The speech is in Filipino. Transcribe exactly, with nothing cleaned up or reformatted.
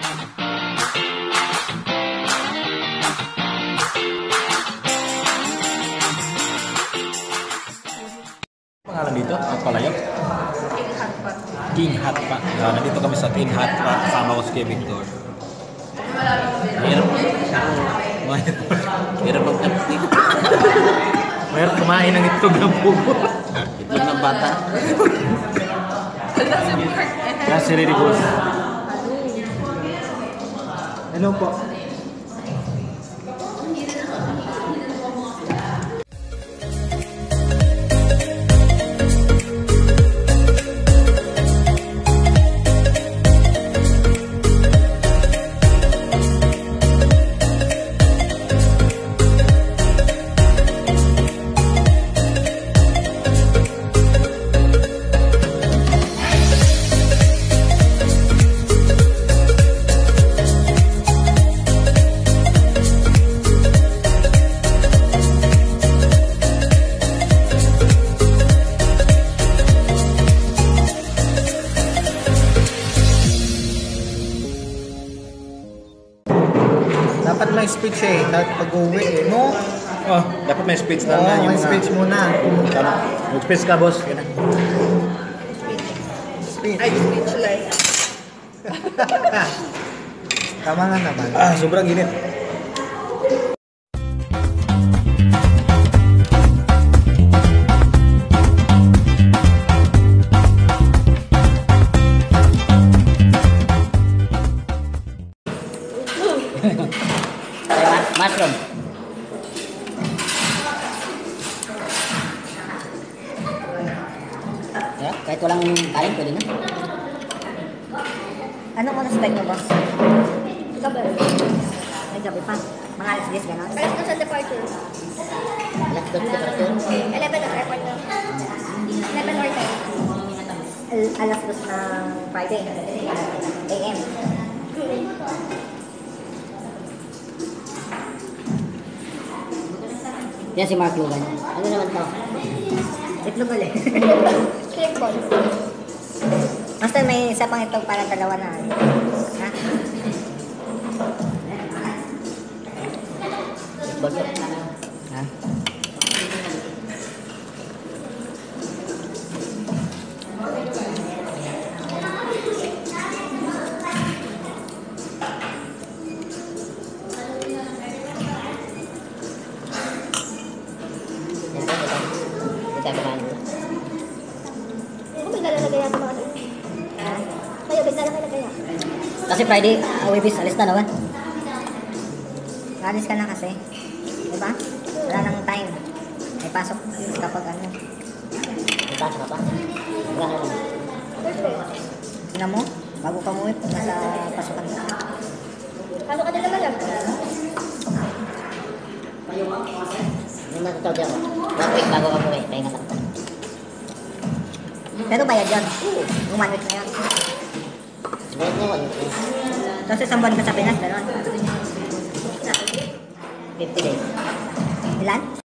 Pangalan dito? At palayo? King Hot Pot. King Hot Pot. Uh, nandito kami sa King Hot Pot. Kasama ko si Kuya Victor. Mahirap. Mahirap. Mahirap mag-update. Mahirap kumain ng itlog ng pugo. Itlog ng bata. Yan si Riri Boss. Hello po. Dapat may speech eh, dapat pag-uwi eh, no? Oh, dapat may speech na. Oo, na may speech muna. Tama. Mag-speech ka, boss. Yan na. Speech. Ay, speechless. Tama nga naman. Ah, sobrang init. Mushroom. Ya, kahit walang kanin, pwede na. Ano mo na spec mo, boss? Gabi. May gabi pa. Mga alas diyes, gano'n? Alas na sa departure. Alas dos sa departure. eleven ang airport na. eleven or ten. Al- alas dos na Friday. A M. Yan si Mark Logan. Ano naman to? Itlog ulit. Cake ball. Basta may isa pang itlog para dalawa na. Ha? Bago. Ha? Ito, ito. Ito sa kumain. Kung may nalalagay ako mga ano. Ha? Kayo, may nalalagay ako. Kasi Friday, uh, Webis, alis na naman. Alis ka na kasi. Diba? Wala nang time. May pasok kapag ano. Ipasok ka pa. Wala na lang. Thursday. Tingnan mo, bago ka umuwi, nasa pasukan ka. Ano ka nila lang? Yung matutawag ako. One week bago ka puwi. Pahinga ka. Pero bayad yun. Yung one week na yun. Bayad niya one week. Tapos isang buwan ka sa Pinas, gano'n. fifty days. Ilan?